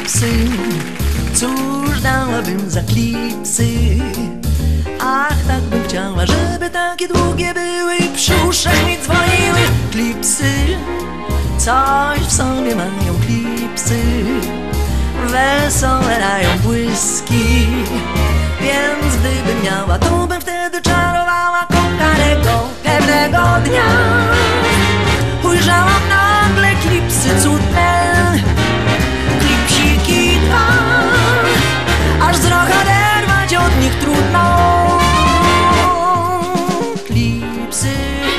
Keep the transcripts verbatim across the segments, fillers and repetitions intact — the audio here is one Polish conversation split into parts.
klipsy. Cóż dałabym za klipsy? Ach, tak bym chciała, żeby takie długie były i przy uszach mi dzwoniły. Klipsy, coś w sobie mają klipsy. Wesołe dają błyski. Więc gdybym miała, to bym wtedy czarowała kochanego. Pewnego dnia ujrzałam nagle klipsy cudne. Klipsiki dwa, aż wzrok oderwać od nich trudno. Klipsy,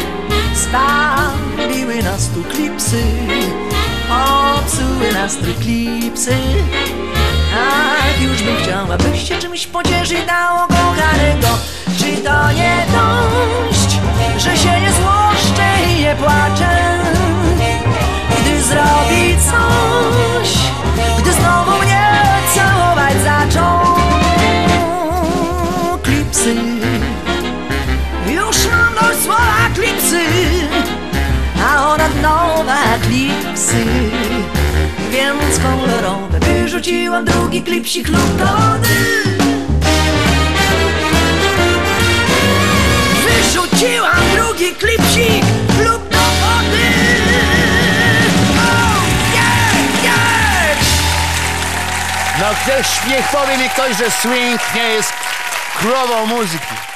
stawiły nas tu klipsy, popsuły nastrój klipsy. Ach, już bym chciała, byś się czymś pocieszyć dało kochanego. Czy to nie dość, że się nie złoszczę i nie płaczę, gdy zrobi coś, gdy znowu mnie całować zaczął? Klipsy, już mam dość słowa klipsy, a ona nowa klipsy. Więc kolorowe wyrzuciłam drugi klipsik lub do wody. Wyrzuciłam drugi klipsik lub do wody. Oh, yeah, yeah. No ktoś, niech powie mi ktoś, że swing nie jest krową muzyki.